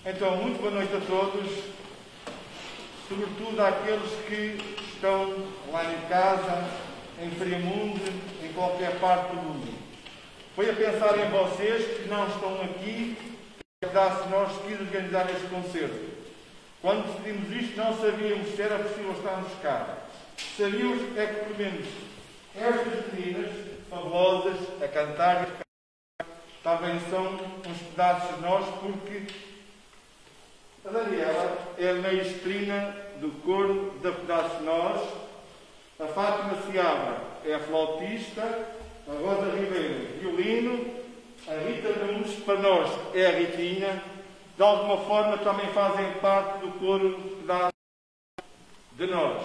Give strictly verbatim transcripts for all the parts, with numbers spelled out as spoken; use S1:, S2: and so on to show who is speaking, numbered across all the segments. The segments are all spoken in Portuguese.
S1: Então, muito boa noite a todos, sobretudo àqueles que estão lá em casa, em Friamundo, em qualquer parte do mundo. Foi a pensar em vocês que não estão aqui, que se nós quis organizar este concerto. Quando decidimos isto, não sabíamos se era possível estarmos cá. Sabíamos é que, pelo menos, estas meninas fabulosas a cantar, também são uns pedaços de nós, porque a Daniela é a maestrina do coro da Pedaço de Nós, a Fátima Seabra é a flautista, a Rosa Ribeiro, violino, a Rita Nunes, para nós, é a Ritinha, de alguma forma também fazem parte do coro Pedaço de Nós.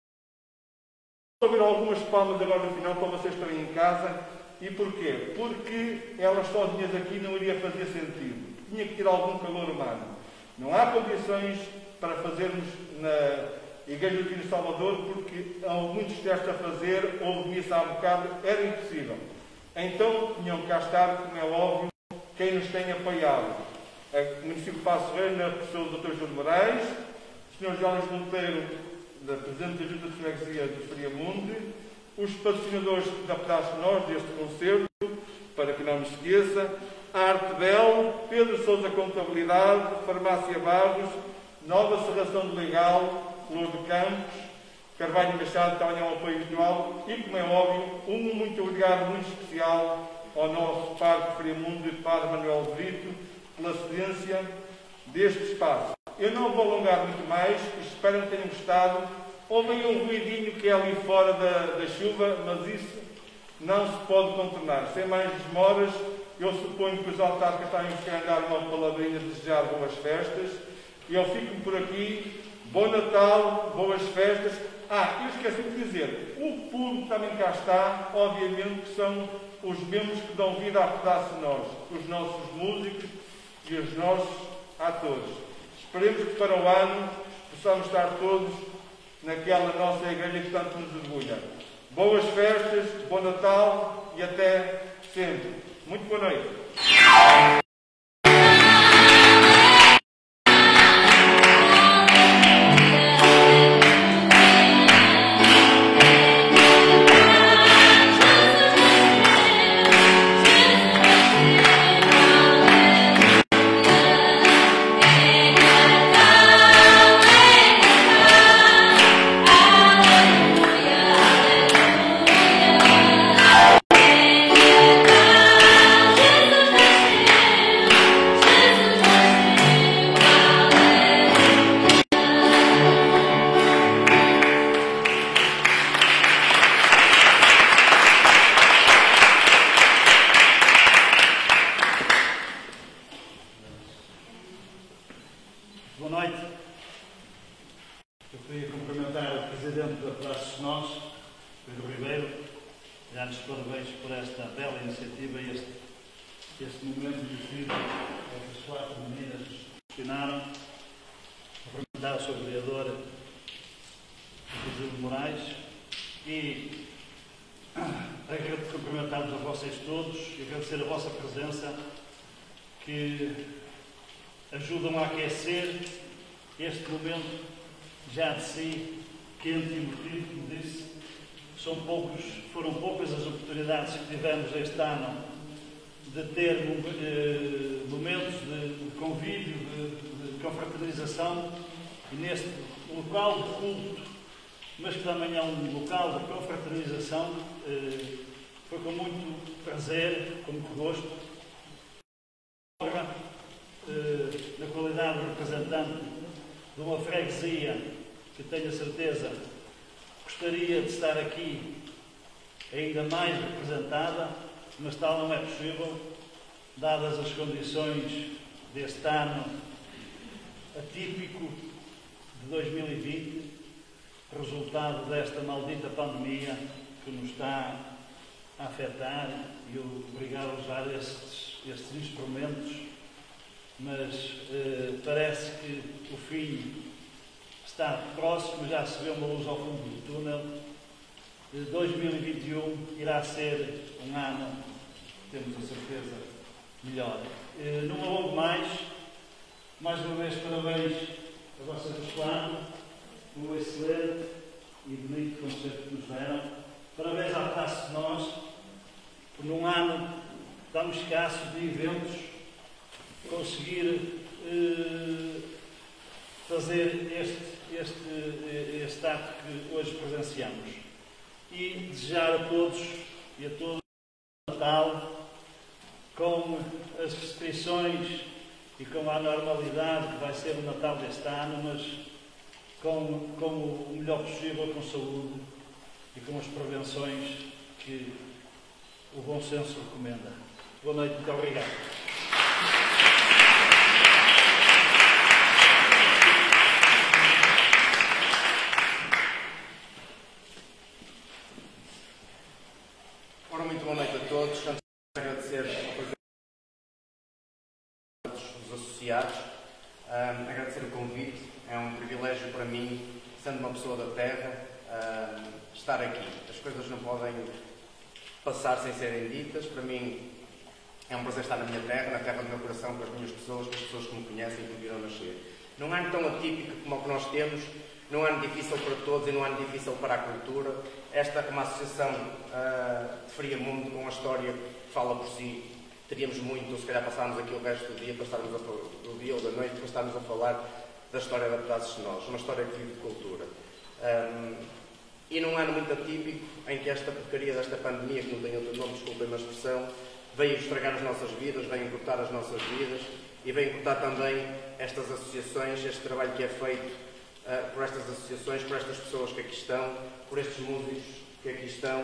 S1: Vou ouvir algumas palmas agora no final para vocês estarem em casa. E porquê? Porque elas sozinhas aqui não iria fazer sentido. Tinha que ter algum calor humano. Não há condições para fazermos na Igreja do Salvador, porque há muitos testes a fazer, houve missa há um bocado, era impossível. Então tinham que cá estar, como é óbvio, quem nos tem apoiado. O município de Paços de Ferreira, na pessoa do doutor João de Moraes, o senhor Jorge Monteiro, da Presidente da Junta de Freguesia de Friamundo, os patrocinadores da Pedaço de Nós deste concerto, para que não me esqueça, a Arte Bel, Pedro Sousa Contabilidade, Farmácia Barros, Nova Serração de Legal, Flor de Campos, Carvalho Machado, também é um apoio visual, e, como é óbvio, um muito obrigado muito especial ao nosso Padre de Friamundo e Padre Manuel Brito, pela cedência deste espaço. Eu não vou alongar muito mais, espero que tenham gostado. Houve aí um ruidinho que é ali fora da, da chuva, mas isso não se pode contornar. Sem mais demoras, eu suponho que os autarcas também querem dar uma palavrinha de desejar boas festas. E eu fico por aqui. Bom Natal, boas festas. Ah, eu esqueci de dizer, o público também cá está, obviamente, que são os membros que dão vida à Pedaço de Nós, os nossos músicos e os nossos atores. Esperemos que para o ano possamos estar todos naquela nossa igreja que tanto nos orgulha. Boas festas, bom Natal e até sempre. Muito boa noite.
S2: Este ano de ter uh, momentos de, de convívio, de, de confraternização, e neste local de culto, mas que também é um local de confraternização, uh, foi com muito prazer, com muito gosto, uh, na qualidade de representante de uma freguesia que tenho a certeza gostaria de estar aqui ainda mais representada, mas tal não é possível, dadas as condições deste ano atípico de dois mil e vinte, resultado desta maldita pandemia que nos está a afetar, e eu obrigado a usar estes, estes instrumentos, mas eh, parece que o fim está próximo, já se vê uma luz ao fundo do túnel. dois mil e vinte e um irá ser um ano, temos a certeza, melhor. Não alongo mais, mais uma vez, parabéns a vocês os quatro, um excelente e bonito concerto que nos deram. Parabéns ao Paço de Nós, por num ano tão escasso de eventos, conseguir eh, fazer este, este, este ato que hoje presenciamos. E desejar a todos e a todos o Natal com as restrições e com a normalidade que vai ser o Natal deste ano, mas com, com o melhor possível, com saúde e com as prevenções que o bom senso recomenda. Boa noite, muito obrigado.
S3: Ora, muito boa noite a todos. Antes de agradecer os associados, um, agradecer o convite. É um privilégio para mim, sendo uma pessoa da terra, um, estar aqui. As coisas não podem passar sem serem ditas. Para mim é um prazer estar na minha terra, na terra do meu coração, com as minhas pessoas, com as pessoas que me conhecem e que me viram nascer. Num ano tão atípico como o que nós temos, num ano difícil para todos e num ano difícil para a cultura, esta é uma associação uh, de Friamundo, com uma história que fala por si. Teríamos muito, ou se calhar passávamos aqui o resto do dia, para estarmos a, do dia ou da noite, para estarmos a falar da história da Pedaços de Nós, uma história que vive de cultura. Um, e num ano muito atípico, em que esta porcaria desta pandemia, que não tem outro nome, desculpem a expressão, veio estragar as nossas vidas, veio encurtar as nossas vidas e veio encurtar também estas associações, este trabalho que é feito uh, por estas associações, por estas pessoas que aqui estão, por estes músicos que aqui estão.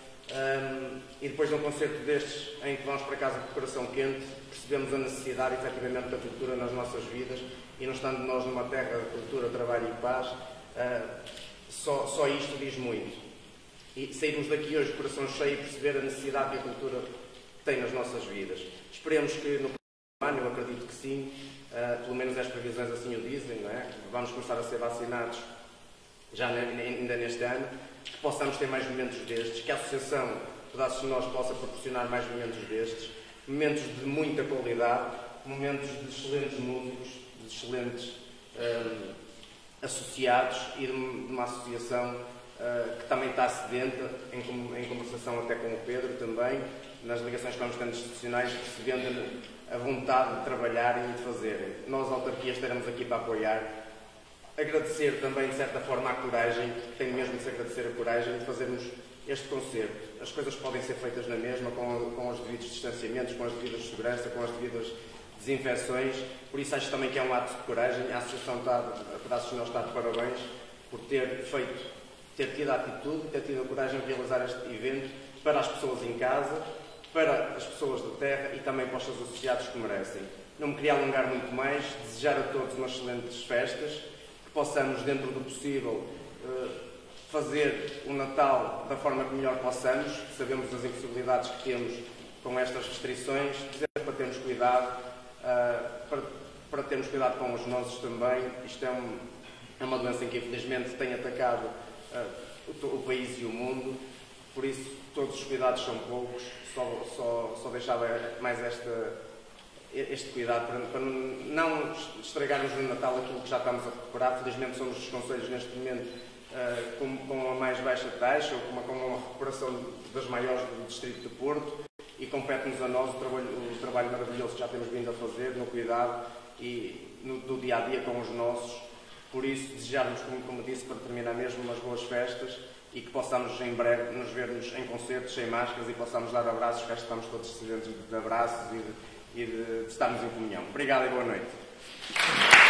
S3: Um, e depois de um concerto destes, em que vamos para casa com o coração quente, percebemos a necessidade, efetivamente, da cultura nas nossas vidas, e não estando nós numa terra de cultura, trabalho e paz, uh, só, só isto diz muito. E sairmos daqui hoje de coração cheio e perceber a necessidade que a cultura tem nas nossas vidas. Esperemos que no próximo ano, eu acredito que sim, uh, pelo menos as previsões assim o dizem, não é? Vamos começar a ser vacinados já ainda neste ano, que possamos ter mais momentos destes, que a Associação Pedaços de Nós possa proporcionar mais momentos destes, momentos de muita qualidade, momentos de excelentes músicos, de excelentes um, associados e de uma associação uh, que também está sedenta, em, em conversação até com o Pedro também, nas ligações que vamos tendo institucionais, percebendo a vontade de trabalharem e de fazerem. Nós, autarquias, estaremos aqui para apoiar. Agradecer também, de certa forma, a coragem, tem mesmo de se agradecer a coragem de fazermos este concerto. As coisas podem ser feitas na mesma, com, com os devidos distanciamentos, com as devidas de segurança, com as devidas desinfecções. Por isso acho também que é um ato de coragem. A Associação está, a Pedaços de Nós está de parabéns por ter feito, ter tido a atitude, ter tido a coragem de realizar este evento para as pessoas em casa, para as pessoas da terra e também para os seus associados que merecem. Não me queria alongar muito mais, desejar a todos umas excelentes festas, que possamos, dentro do possível, fazer o Natal da forma que melhor possamos. Sabemos as impossibilidades que temos com estas restrições, dizer para termos cuidado, para, para termos cuidado com os nossos também. Isto é, um, é uma doença que infelizmente tem atacado o, o país e o mundo, por isso todos os cuidados são poucos. Só, só, só deixava mais esta, este cuidado para, para não estragarmos no Natal aquilo que já estamos a recuperar. Felizmente somos os concelhos neste momento uh, com, com a mais baixa taxa, ou com uma, com uma recuperação das maiores do distrito de Porto, e compete-nos a nós o trabalho, o trabalho maravilhoso que já temos vindo a fazer no cuidado e no, do dia a dia com os nossos. Por isso, desejarmos, como, como disse, para terminar mesmo, umas boas festas, e que possamos em breve nos vermos em concertos sem máscaras e possamos dar abraços, que estamos todos sedentos de abraços e de, e de, de estarmos em comunhão. Obrigado e boa noite.